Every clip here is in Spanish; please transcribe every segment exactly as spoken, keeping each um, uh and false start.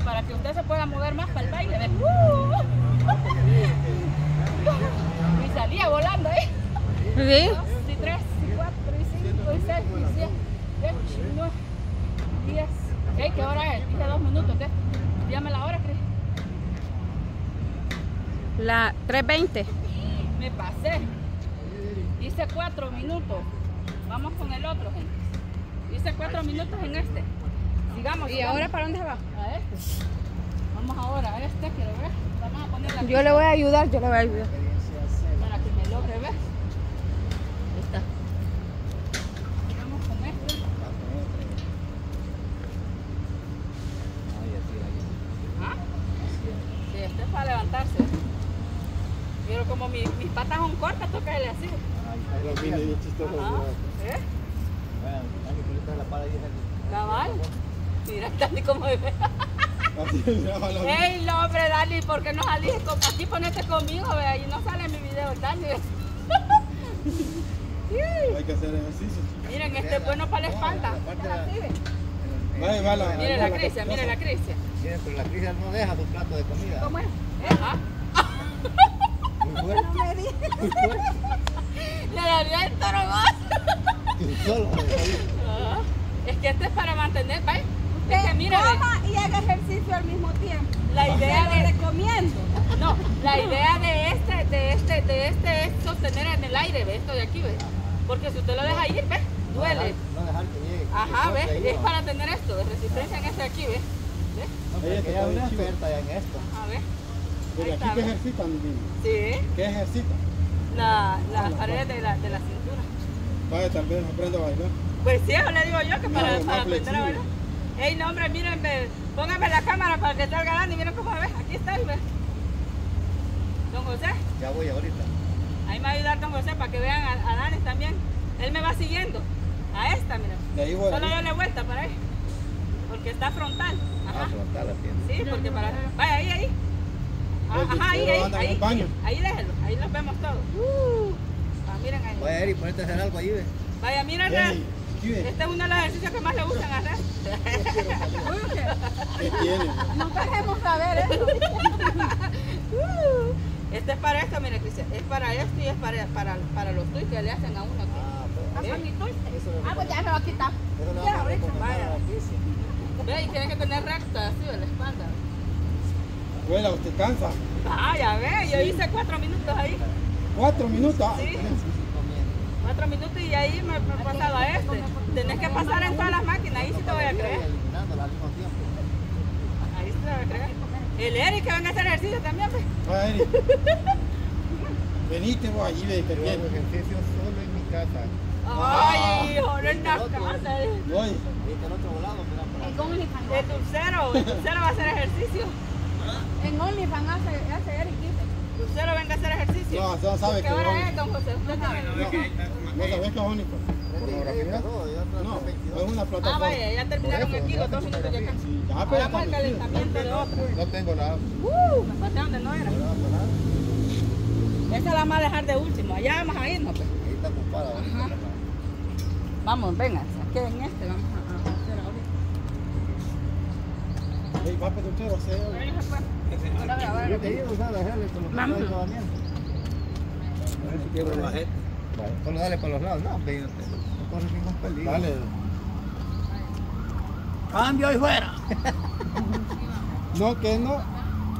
para que usted se pueda mover más para el baile. ¿Ves? Uh, y salía volando, ¿eh? ¿Sí? Dos, y tres, y cuatro, y cinco, y seis, y siete, y ocho, y nueve, diez. ¿Qué? ¿Qué hora es? Dije dos minutos, ¿qué? Dígame la hora, Cris. La tres veinte. Me pasé. Hice cuatro minutos. Vamos con el otro, gente. Hice cuatro minutos en este. Sigamos. ¿Y sigamos. ahora para dónde se va? A este. Vamos ahora a este, quiero ver. Vamos a poner la Yo le voy a ayudar, yo le voy a ayudar. para que me logre ver. Ahí está. Vamos con este. ¿Ah? Sí, este es para levantarse. Pero como mi, mis patas son cortas, toca él así. Ajá. ¿Eh? Cabal. Mira, Dani, cómo me ve. Ey, no, hombre, Dani, ¿por qué no saliste? Aquí ponete conmigo, vea, y no sale mi video, Dani. Hay que hacer ejercicio. Miren, este es bueno para la espalda. Vale, vale. Miren la Crisia, miren la Crisia. Miren, pero la Crisia no deja su plato de comida. ¿Cómo es? ¿Eh? ¿Ah? Muy fuerte. Muy fuerte. Le daría el toro más. Solo. Ah, es que este es para mantener, ¿ves? Es que mira, coma y haga ejercicio al mismo tiempo. la idea Lo de recomiendo. no, la idea de este, de este, de este es sostener en el aire, ¿ves? Esto de aquí, ¿ves? Porque si usted lo deja ir, ¿ves? Duele. No dejar que llegue. Ajá, ¿ves? Ahí Es va. para tener esto, de resistencia en este de aquí, ¿ves? ¿Ves? No, pero que ella es una experta ya en esto. Ajá, ¿ves? Pero Ahí aquí está, que ¿ves? ejercitan, niño. Sí, ¿Qué ejercitan? la, las paredes de la, de la cintura. Vaya, también aprendo a bailar. Pues sí, eso le digo yo, que para, No, más para aprender a flexible. bailar. Ey, no, hombre, miren, ve, póngame la cámara para que salga Dani, miren cómo me ve, aquí está, ¿ves? Don José, Ya voy ahorita. ahí me va a ayudar Don José para que vean a, a Dani también. Él me va siguiendo, a esta, miren. De ahí voy. Solo dale vuelta para ahí, porque está frontal. Ajá. Ah, frontal la tienda. Sí, porque para... Vaya, ahí, ahí. Ah, Porque Ajá, ahí, usted ahí, anda en ahí, el baño. ahí déjelo, ahí los vemos todos. Uh, ah, miren ahí. Vaya, Eri, ponete a hacer algo ahí, ve. Vaya, miren, Ey, ¿qué este es uno de los ejercicios que más le gustan hacer. ¿Qué tiene? Nunca dejemos saber eso. Uh, este es para esto, mire, Cristian, es para esto y es para, para, para los tuyos que le hacen a uno aquí. Ah, pues. ¿Eh? Hasta mi tuiste. Eso lo Ah, pues ya me va a quitar. Eso lo Ya, vamos a ahorita. recomendar Vaya. a la Crisia. Ve, y tiene que tener recta así de la espalda. Abuela, ¿usted cansa? Ah, ya ve, yo hice cuatro minutos ahí. ¿Cuatro minutos? Ah, Sí. Comiendo. Cuatro minutos y ahí me, me he pasado a este. Tenés que pasar en todas las máquinas, ahí sí te voy a creer. Eliminándola al mismo tiempo. Ahí sí te voy a creer. El Eric que venga a hacer ejercicio también, ve. Vaya, Eri. Venite vos allí, ve, que Yo hago bien. ejercicio solo en mi casa. Ay, hijo, no es una casa. Oye, Ahorita al otro lado, mira, por En acá. OnlyFans. El dulcero, el dulcero va a hacer ejercicio. En OnlyFans hace, hace Eric dice. Dulcero venga a hacer ejercicio. no, no sabe ¿Qué que hora es es, don José? ¿Usted sabe? No, no sabes que es único. Pornografía. No, es una Ah, plataforma. vaya, ya terminaron aquí los dos minutos ya casi. Sí, ya, pero Ahora ya para el está metido. calentamiento de otro. No tengo nada. Uh, me pasé donde no era. Esa la vamos a dejar de último. Allá vamos a irnos, pues. Ahí está ocupada. Ajá. Vamos, venga, queden este, vamos a, a hacer ahorita. Ey, va para tu chero, hace- Ahí se fue. Ahora, ahora, ahora. Yo te digo, usar la gel con los Vamos. que quiero la gente. Solo dale para los lados. No, pero no corres ningún peligro. Dale. Cambio y fuera. No, que no.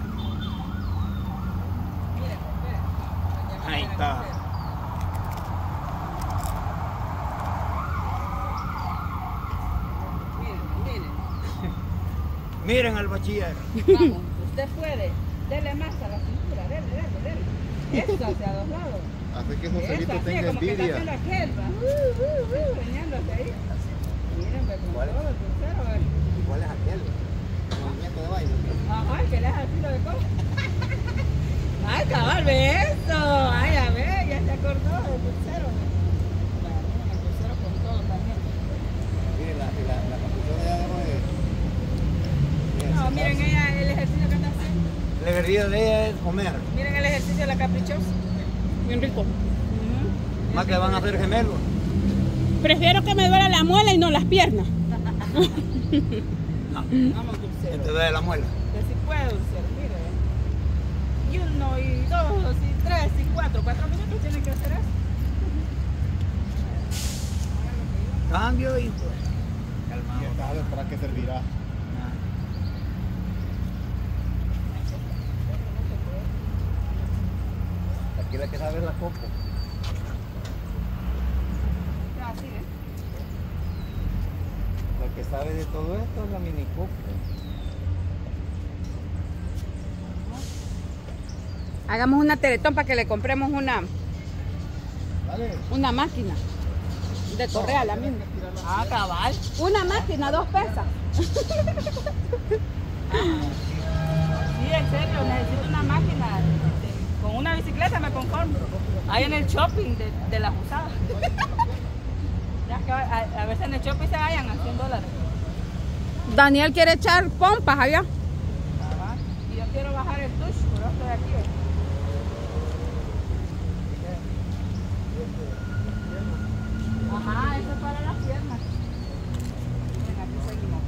Ahí está. Miren, miren. Miren al bachiller. Vamos, usted puede. Dele más a la cintura, dele, dele, dele. Eso hacia dos lados. Hace que Eso Joselito así, tenga como que está haciendo envidia. aquel, va. Uh, uh, uh, bañándose ahí. Miren, ve, con ¿Cuál? todo el dulcero, ve. ¿Cuál es aquel? El movimiento de baile. Ajá, que le hace así lo de cosas. Ay, cabal, ve eso. Ay, a ver, ya se acordó del dulcero. ve. Vaya, miren, el dulcero con todo también. Miren la, la, la capuchona de abajo de... No, miren ella, el ejercicio que está haciendo. La guerrilla de ella es comer. Miren el ejercicio de la caprichosa. Bien rico. Ujú. Más que van a hacer gemelos. Prefiero que me duela la muela y no las piernas. Vamos, dulcero. Entonces duele la muela. Que si puede, dulcero, mire. Y uno, y dos, y tres, y cuatro. Cuatro minutos tienen que hacer eso. Cambio y pues. Y Calmado. esta para qué servirá. Aquí la que sabe es la coco. Así, ¿eh? La que sabe de todo esto es la mini coco. Hagamos una teletón para que le compremos una, Dale. una máquina de correa, la misma. Ah, cabal. Una máquina, dos pesas. Sí, en serio, necesito una máquina. de- Con una bicicleta me conformo. Ahí en el shopping de, de las usadas. Ya que a, a veces en el shopping se vayan a cien dólares. Daniel quiere echar pompas allá. Cabal. Y yo quiero bajar el touch, por eso estoy aquí. ¿eh? Ajá, eso es para las piernas. Miren, aquí seguimos.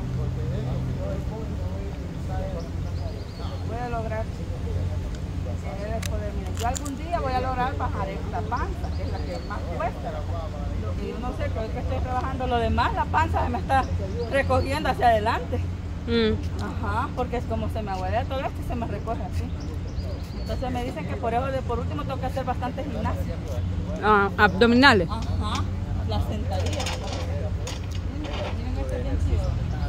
Voy a lograr. Querer el poder. Miren, yo algún día voy a lograr bajar esta panza, que es la que más cuesta. Y yo no sé, que hoy que estoy trabajando lo demás, la panza me está recogiendo hacia adelante. Mm. Ajá, porque es como se me aguadea todo esto y se me recoge así. Entonces me dicen que por eso de por último tengo que hacer bastante gimnasia. Ah, abdominales. Ajá, las sentadillas. Miren, miren este es bien chido.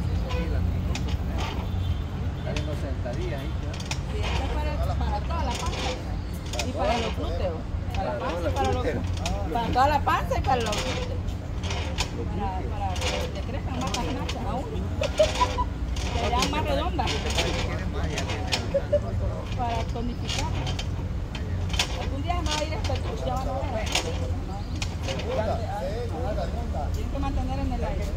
Están en sentadillas ahí. Sí, este es para, para toda la panza y para los glúteos. Para la panza y para los Para toda la panza y para los glúteos. Para, para que te crezcan más las nachas aún. Que sean más redondas. Para tonificar. Algún día me va a ir este touch, ya van a ver. Tienen que mantener en el aire.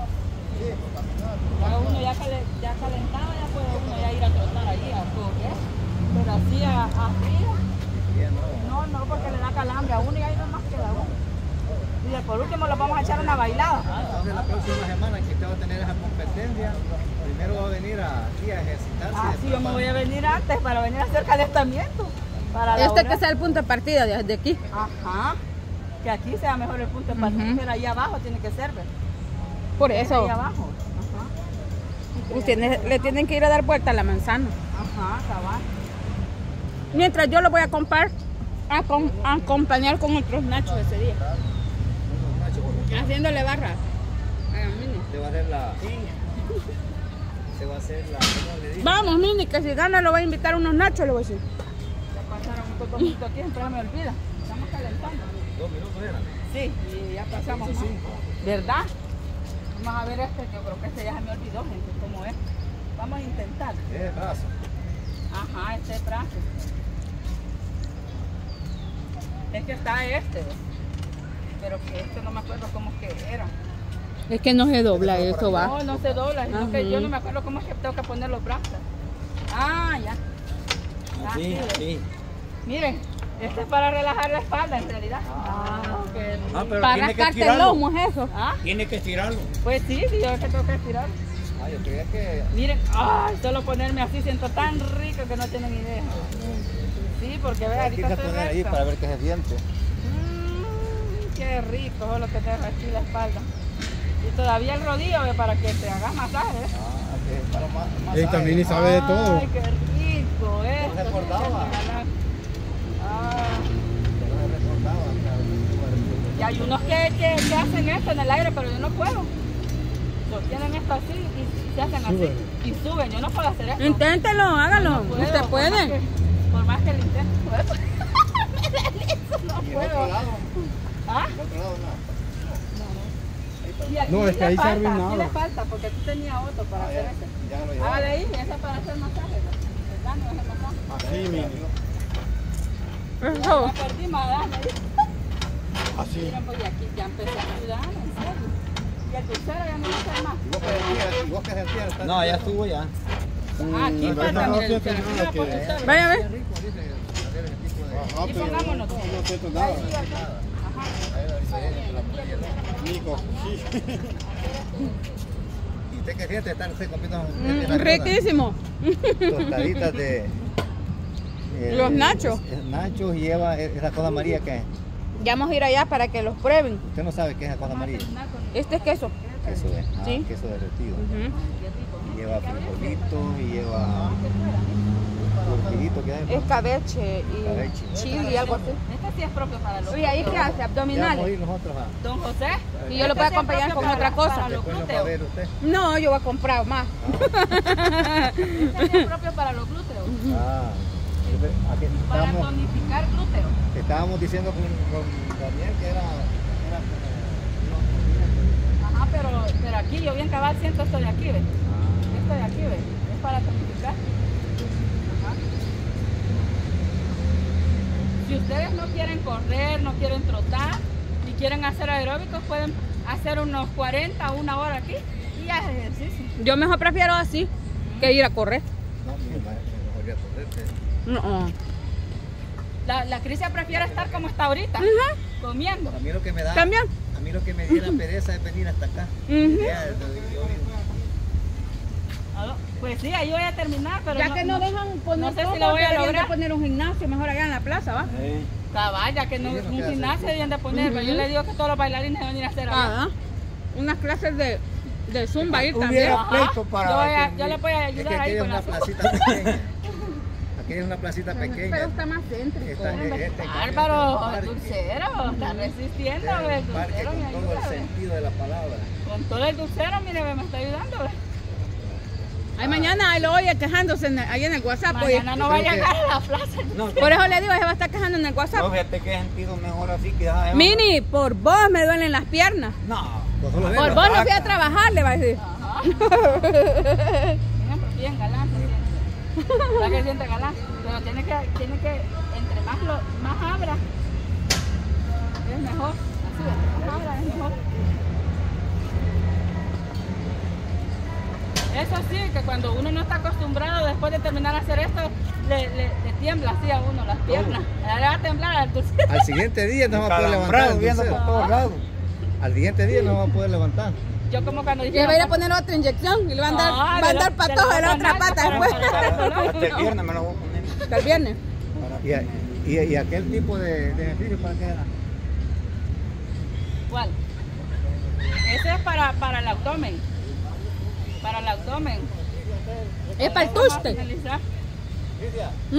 Ya uno ya, cale, ya calentado, ya puede uno ya ir a trotar allí, a correr. Pero así a, a frío, no, no, porque le da calambre a uno y ahí nomás queda uno. Y de por último lo vamos a echar una bailada. Entonces la próxima semana que usted va a tener esa competencia, primero va a venir a, aquí a ejercitarse. Ah, sí, yo me voy a venir antes para venir a hacer calentamiento. Para Este lograr- que sea el punto de partida desde aquí. Ajá. Que aquí sea mejor el punto de partida, Ujú. pero ahí abajo tiene que ser, ¿ves? Por Ahí eso abajo. Ajá. ustedes le tienen que ir a dar vuelta a la manzana. Ajá, cabal. Mientras yo lo voy a comprar, a, com- a acompañar con otros nachos ese día. Haciéndole barra. a la Mini. Se va a hacer la. Se va a hacer la. ¿Cómo le digo? Vamos, Mini, que si gana lo voy a invitar a unos nachos, le voy a decir. Ya pasaron estos dos minutos aquí, siempre me olvida. Estamos calentando. Dos minutos eran. Sí, y ya pasamos más. ¿Verdad? Vamos a ver este, yo creo que este ya se me olvidó, gente, cómo es. Vamos a intentar. Es brazo. Ajá, este es brazo. Es que está este, pero que este no me acuerdo cómo es que era. Es que no se dobla, eso va. No, no se dobla, sino que Ajá. yo no me acuerdo cómo es que tengo que poner los brazos. Ah, ya. Ah, Sí, sí. sí. Miren, este es para relajar la espalda en realidad. Ah, qué Ah, rico. pero Para tiene que rascarte el estirarlo. lomo es eso. Ah, Tiene que estirarlo. pues sí, sí, yo es que tengo que estirar. Ah, yo creía que. Miren, ay, solo ponerme así siento tan rico que no tienen idea. Sí, porque ve, Hay ahorita que estoy poner ahí recta. para ver qué se siente. Mm, qué rico solo tener aquí la espalda. Y todavía el rodillo ve, para que te hagas masaje. ¿eh? Ah, que es para más. más Ey, también y sabe de todo. Ay, qué rico, ¿eh? No recordaba. Ah, No me recordaba. y hay unos que, que, que hacen esto en el aire, pero yo no puedo. Sostienen esto así y se hacen así. Suben. Y suben, yo no puedo hacer esto. Inténtelo, hágalo. No puedo, Usted por más puede. que- Por más que lo intento. Me deslizo, no ¿Y el puedo. otro lado? ¿Ah? ¿El otro lado no? Y aquí No, es que le ahí se falta, arruinaba. aquí le falta, porque aquí tenía otro para Ah, hacer ya, ese. ya lo llevaba. Hágale ahí, ese para hacer masaje. ¿Verdad? No es el masaje. Así, Mini. Eso. Ya perdí, madame. Así. Miren, pues y aquí ya empecé a ayudar, en serio. Y el dulcero ya no va a hacer más. ¿Y vos que sentías? ¿Y vos que sentías? No, ya estuvo ya. Ah, aquí Mm, falta, no, mire, no el siento dulcero. nada Mira, por que- dulcero. Vaya a ver. Rico, dice, hacer ese tipo de. Ajá, Y pero pongámonos. no siento Ahí nada. sí, acá. Ajá. Ahí la diferencia entre la muela y el otro. Nico, sí. Usted que fíjate, está usted comiendo Mm, riquísimo. tostaditas de... eh, Los nachos. es- es nachos y lleva esa cosa amarilla que es. Ya vamos a ir allá para que los prueben. Usted no sabe qué es esa cosa amarilla. Este es queso. Queso es. Ah, Sí. queso derretido. Ujú. Y lleva frijolitos y lleva... Tortillito que hay. Escabeche y Escabeche. chile y algo así. Este sí es propio para los Oye, ¿ahí qué hace? Ya vamos a Abdominales. ir nosotros a... Don José. Y yo lo puedo Este sí es acompañar propio con para- otra cosa. para los Después nos va a glúteos. ver usted. No, yo voy a comprar más. Este sí es propio para los glúteos. Ah, aquí Para estábamos, tonificar glúteos. estábamos diciendo con, con Daniel que era, era Ajá, pero, pero aquí yo bien cabal siento esto de aquí, ¿ves? Esto de aquí, ¿ves? Es para tonificar. Ajá. Si ustedes no quieren correr, no quieren trotar, ni quieren hacer aeróbicos, pueden hacer unos cuarenta o una hora aquí y ya es ejercicio. Yo mejor prefiero así que ir a correr. no, mi hermano, me volví a correr. No. La, la Crisia prefiere estar como está ahorita, comiendo. A mí lo que me da, También. a mí lo que me diera pereza es venir hasta acá. Ujú. Ya, yo digo, Aló, pues sí, ahí voy a terminar, pero Ya que no dejan poner no sé si todo, lo voy a deberían de lograr. poner un gimnasio mejor allá en la plaza, ¿va? Cabal, ya que no, Sí, no un queda gimnasio cerca. deberían de poner, pero yo le digo que todos los bailarines deben ir a hacer algo. Ah, unas clases de, de zumba ir también. Hubiera Ajá. pleito para yo, voy a- que- yo le voy a es que ayudar aquí ahí es con una la zumba. placita pequeña. Aquí es una placita Pero pequeña. está más céntrico. Está en este- este Bárbaro, parque. dulcero, está resistiendo, Este ve, es un parque dulcero me con todo el ayuda, ve. sentido de la palabra. Con todo el dulcero, mire, ve, me está ayudando, ve. Ay, mañana lo oye quejándose en el- ahí en el WhatsApp. oye. Mañana no va a creo que- llegar a la plaza. No, Por eso le digo, se va a estar quejando en el no, WhatsApp. fíjate que he sentido mejor así que ya- Mini, por vos me duelen las piernas. No, Pues solo Por verlo. vos no fui a trabajar, le va a decir. Ajá. Bien, bien galán se siente. ¿Verdad que siente galán? Pero tiene que, tiene que, entre más, lo, más abra, es mejor. Así, entre más abra es mejor. Eso sí, que cuando uno no está acostumbrado, después de terminar de hacer esto, le, le, le tiembla así a uno las piernas. Le va a temblar al dulcero. Al siguiente día no va a poder levantar. calambrado el viendo dulcero. por todos lados. Al siguiente día no va a poder levantar. Yo como cuando Y dije... le va a ir a poner otra inyección y le van a dar, Ah, va a de andar lo- patojo de de lo la otra banal pata para- después. para- Hasta el viernes me lo voy a poner. Hasta el viernes. Y, a- y, y aquel tipo de, de ejercicio, ¿para qué era? ¿Cuál? Ese es para, para el abdomen. Para el abdomen. Es para el Vamos a tuste. finalizar. ¿Mm?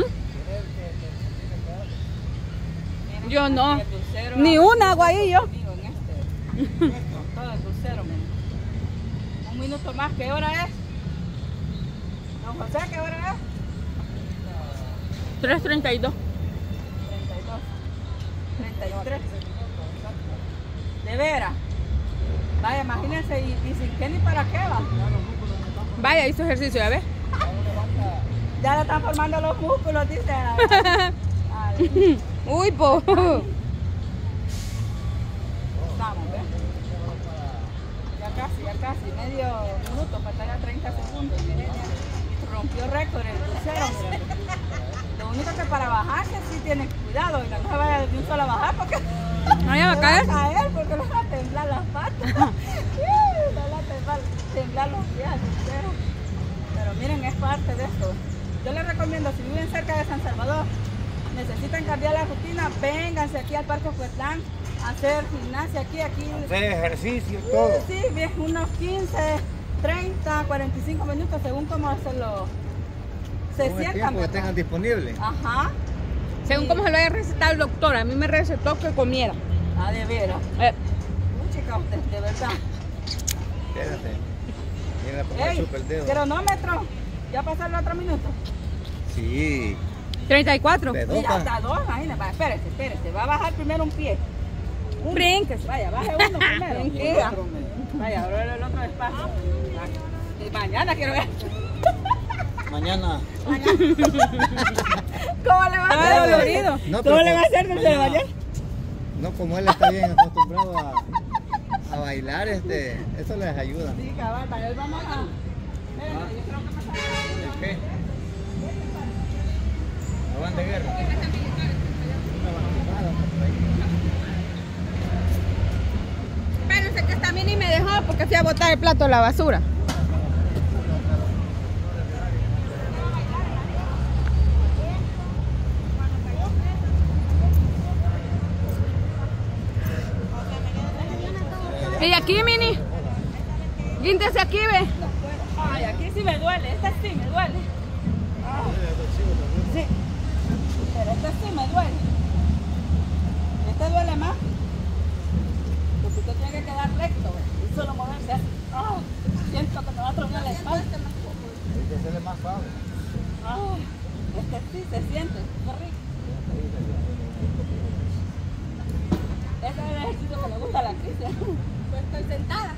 Yo no. El dulcero- Ni una hago ahí yo. Conmigo en este. Con todo el dulcero, men. Un minuto más. ¿Qué hora es? Don José, ¿qué hora es? tres treinta y dos. treinta y dos. treinta y tres. De veras. Vaya, imagínense, y, y sin qué ni para qué va. Vaya, hizo ejercicio, ¿ya ves? Ya le están formando los músculos, dice. Al- Uy, po. Estamos, ¿ves? Ya casi, ya casi, medio minuto, faltaría treinta segundos. Miren, ya rompió récord el crucero. Miren. Lo único que para bajarse sí tiene cuidado y no se vaya de un solo a bajar porque No, ya va a le caer. va a caer porque le van a temblar las patas. Le van a temblar, temblar los pies al crucero. Pero miren, es parte de esto. Yo les recomiendo, si viven cerca de San Salvador, necesitan cambiar la rutina, vénganse aquí al Parque Fuetlán a hacer gimnasia aquí, aquí. Hacer ejercicio y todo. Sí, bien, unos quince, treinta, cuarenta y cinco minutos según cómo se lo se Con el sientan. tiempo que ¿verdad? tengan disponible. Ajá. Según como se lo haya recetado el doctor, a mí me recetó que comiera. Ah, de veras. Eh, Uy, chica, usted, de verdad. Espérate. Viene a poner Ey, chupa el dedo. cronómetro. ¿Ya pasó el otro minuto? Sí. treinta y cuatro. De Y dos hasta dos, imagínate. Va, espérese, espérese. Va a bajar primero un pie. Un- Brinques. Vaya, baje uno primero. Brinquea. Vaya, ahora el otro despacio. Y mañana quiero ver. Mañana. ¿Cómo le va a Ah, hacer? dolorido. No, ¿Cómo pero le va a hacer desde mañana. mañana? No, como él está bien acostumbrado a, a bailar, este, eso les ayuda. Sí, cabal, para él vamos a... Espérate, yo creo que pasa. ¿El qué? ¿No van de guerra? Espérense que esta mini me dejó porque fui a botar el plato a la basura. Y aquí, Mini. Guíntese aquí, ve. Ay, aquí sí me duele, esta sí me duele. Ah. Sí, pero esta sí me duele. Este duele más. Porque usted tiene que quedar recto, ¿ve? Y solo moverse así. Ah, siento que me va a tronar la espalda. Hay que hacerle más suave. Ah, este sí se siente, qué rico. Ese es el ejercicio que le gusta a la Cristian. Pues estoy sentada.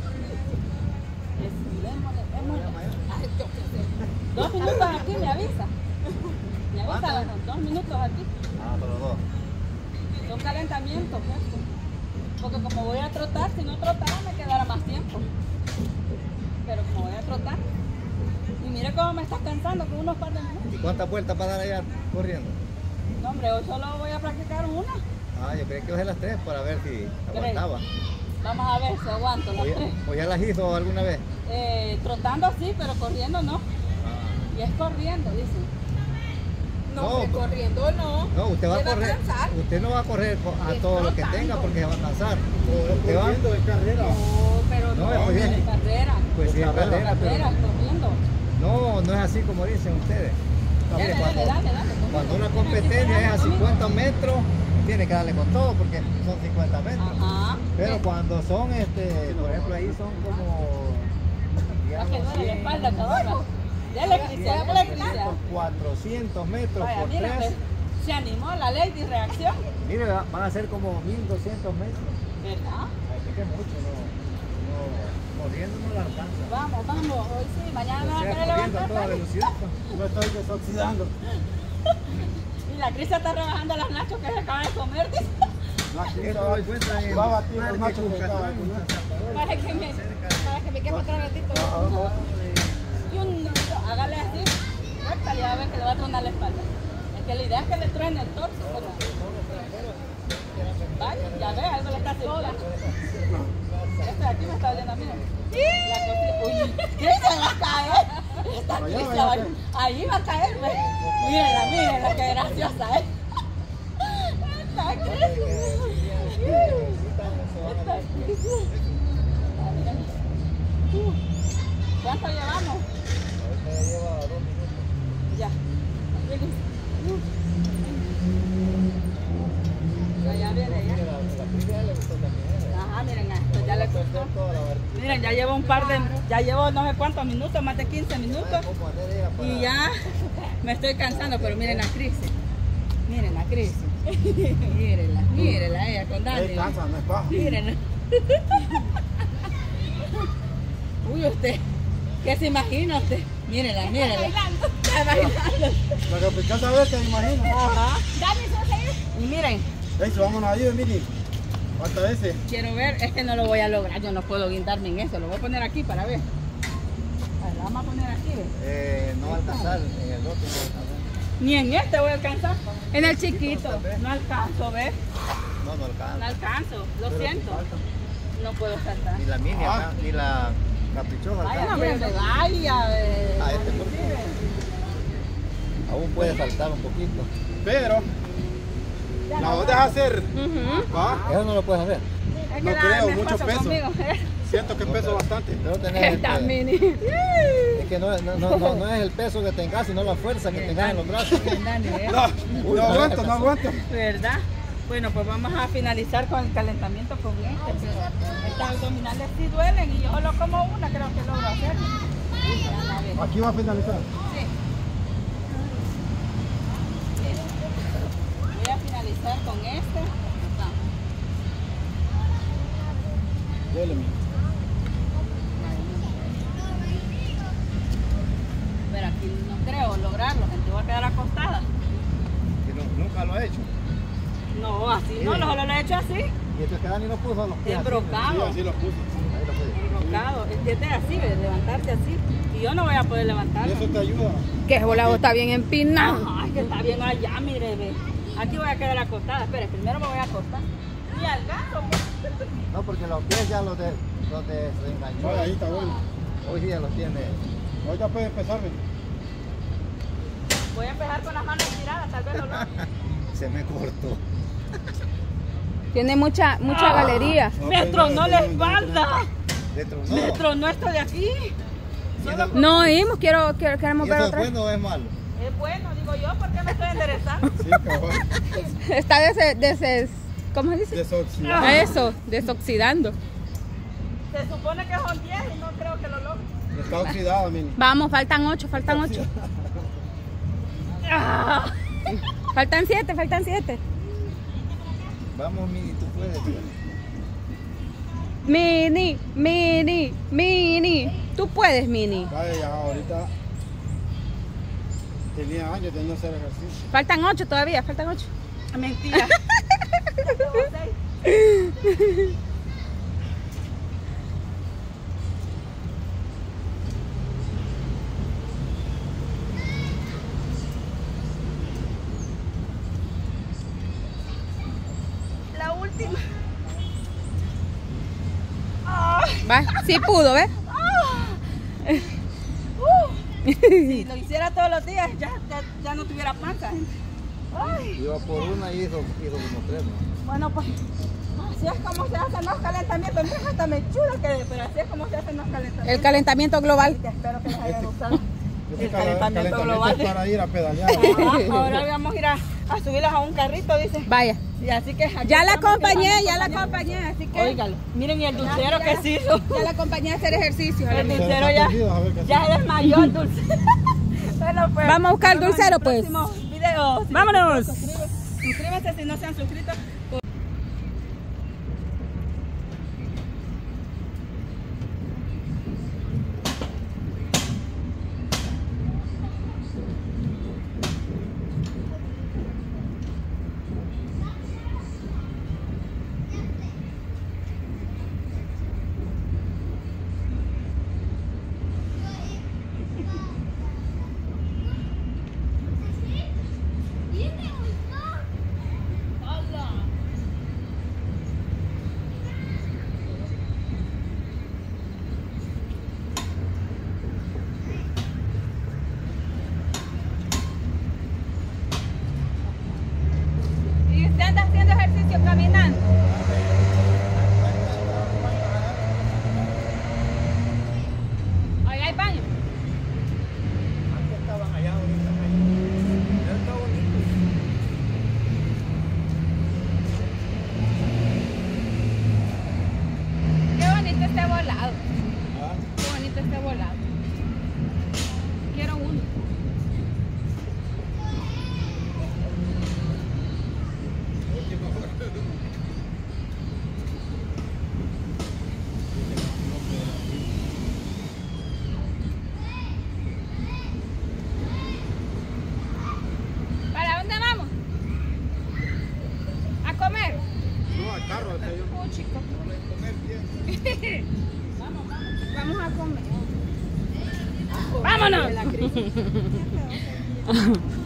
Démosle, démosle. Ay, yo qué sé. Dos minutos aquí me avisa. Me avisa los dos minutos aquí. Ah, pero dos. Son calentamientos, pues. Porque como voy a trotar, si no trotara me quedará más tiempo. Pero como voy a trotar. Y mire cómo me estás cansando con unos par de minutos. ¿Y cuántas vueltas para dar allá corriendo? No, hombre, hoy solo voy a practicar una. Ah, yo creí que bajé las tres para ver si aguantaba. Vamos a ver si aguanto las ¿O ya, tres. o ya las hizo alguna vez? Eh, trotando sí, pero corriendo no. Ah. Y es corriendo, dicen. No, No, hombre, pues- corriendo no. No, usted va a Se va a correr. cansar. Usted no va a correr co- a Es todo lo que trotando. tenga porque se va a cansar. Usted va, Corriendo de carrera. No, pero No, no, pues es bien. carrera. pues sí, es Carrera. carrera, Carrera, pero corriendo. no, no es así como dicen ustedes. Dale, Mire, dale, cuando, dale, dale. cuando una competencia es a cincuenta metros, tiene que darle con todo porque son cincuenta metros. Ajá. Pero cuando son, este, por ejemplo, ahí son como, Es que digamos, duele la cien, espalda, cabrón. Dale, Cristian, dale, Cristian. cuatrocientos metros Vaya, por mira, tres. pues, se animó la ley de reacción. Mire, va- van a ser como mil doscientos metros. ¿Verdad? Así que mucho, no, no, corriendo no la alcanza. Vamos, vamos. Hoy sí, mañana O no va a sea, querer corriendo a levantar. toda ¿vale? velocidad. Me estoy desoxidando. Y la Cristian está rebajando las nachos que se acaba de comer. dice. Esto lo encuentran en Va a batir los Parque nachos que acaba de Cucatlán, comer. San Salvador. Para que me, para que me quede otro ratito. Y un nudo, hágale así. Suéltale, ya va a ver que le va a tronar la espalda. Es que la idea es que le truene el torso. ¿verdad? Vaya, ya ve, algo le está haciendo. Este de aquí me está oliendo a mí. La cosita. Uy, ¿qué se va a caer? Esta Allá, Cristian, allá, va- ahí va a caer. ve. Mírenla, mírenla, qué graciosa es. Esta Cristian. Esta Cristian. Ah, mira. Uh, ¿Cuánto llevamos? Ahorita ya lleva dos minutos. Ya. Ya, ya viene, ya. Mira, la, la Cristian le gustó también. ¿eh? Ajá, miren, esto ya le costó. Toda la barquita. Miren, ya llevo un par de, ya llevo no sé cuántos minutos, más de quince minutos. ¿Cómo hacer ella para- Y ya me estoy cansando, pero miren la crisis. Miren la crisis. Mírenla, mírenla ella con Dani. Ahí cansa, no es bajo. Mírenla. Uy, usted, ¿qué se imagina usted? Mírenla, mírenla. Está bailando. La que picasa vez te imaginas. Ajá. Dani, ¿se va a seguir? Y miren, Ey, si vámonos ahí, Mini. ¿Cuántas veces? quiero ver, es que no lo voy a lograr, yo no puedo guindarme en eso, lo voy a poner aquí para ver. A ver, la vamos a poner aquí, ¿ve? Eh, no va a alcanzar en el otro. No va a alcanzar. Ni en este voy a alcanzar. En el chiquito, no alcanzo, ¿ves? No, no No alcanza. alcanzo, lo Pero siento. sí falta. No puedo saltar. Ni la mini, Ah. acá, ni la caprichosa Vaya, alcanza. miren, vaya, ve. Ah, este por qué. Aún puede saltar un poquito. Pero, la vas a hacer. Ujú. ¿Va? Eso no lo puedes hacer. Es No que creo, me mucho paso peso. conmigo. Siento que peso bastante. Pero tener, Esta este, mini. es que no, no, no, no, no es el peso que tengas, sino la fuerza que tengas en los brazos. Dani, ¿eh? No, no aguanto, no aguanto. ¿Verdad? Bueno, pues vamos a finalizar con el calentamiento con este. pero Estas abdominales sí duelen y yo solo como una, creo que logro hacer. A ver. Aquí va a finalizar. Sí. Voy a finalizar con este. Acá. Dele, Mini. Pero aquí no creo lograrlo, gente. Voy a quedar acostada. Que no- nunca lo he hecho. No, así no, no solo lo he hecho así. Y esto que Dani no puso los pies. así, Sí, Embrocado. así lo puse. ahí lo puede. Enrocado. Este es así, de levantarse así. Y yo no voy a poder Y levantarlo. eso te ayuda. Que el volado está bien empinado. Ay, que está bien allá, mire, ve. Aquí voy a quedar acostada. Espere, primero me voy a acostar. Y al gato, pues. No, porque los pies ya los de, los de se enganchó. Vaya, ahí está bueno. Hoy día los tiene. Ahorita puedes empezar, Mini. Voy a empezar con las manos estiradas, tal vez lo logre. Se me cortó. Tiene mucha, mucha Ah. galería. Me tronó la espalda. De tronó. Me tronó esto de aquí. No oímos, quiero, quiero, queremos ¿Y ver eso es otra vez. bueno o es malo? Es bueno, digo yo, porque me estoy enderezando. Sí, cabal. Está des, des, ¿cómo se dice? Desoxidado. Eso, desoxidando. Se supone que son diez y no creo que lo logre. Está oxidado, mini. Vamos, faltan ocho, faltan ocho. Ah. Faltan siete, faltan siete. Vamos, Mini, tú puedes. Mini, Mini, Mini. Tú puedes, Mini. Vaya, ya ahorita tenía años de no hacer ejercicio. Faltan ocho todavía, faltan ocho. Mentira. La última. Va, sí pudo, ¿ves? Si lo hiciera todos los días, ya, ya, ya no tuviera panza. Ay, Iba por una y hizo, hizo como tres, ¿no? bueno, pues así es como se hacen los calentamientos. Mira, hasta me chulo quedé, pero así es como se hacen los calentamientos. El calentamiento global. Que espero que les hayan gustado. Ese El cal- calentamiento global. es para ir a pedalear. Ajá, ahora vamos a ir a, a subirlas a un carrito, dice. Vaya. Y así que aquí Ya la estamos, que acompañé, vamos a ya la acompañar. acompañé, así que. Óigalo, miren y el dulcero que se hizo. Ya la acompañé a hacer ejercicio. El Se dulcero está ya, perdido, a ver qué ya se desmayó el dulcero. Bueno, pues, Vamos a buscar nos vemos dulcero, en el pues. próximo video. Si Vámonos. les gustó, suscríbanse, suscríbanse si no se han suscrito. ¿Y usted anda haciendo ejercicio caminando? Ahí hay baño. Antes estaban allá, ahorita están ahí. Ya está bonito. Qué bonito este volado. Ah, Qué bonito este volado. Quiero uno. ¿Para dónde vamos? ¿A comer? no, al carro, hasta yo. Oh, chico. Comer bien. Vamos a comer. ¡Vámonos!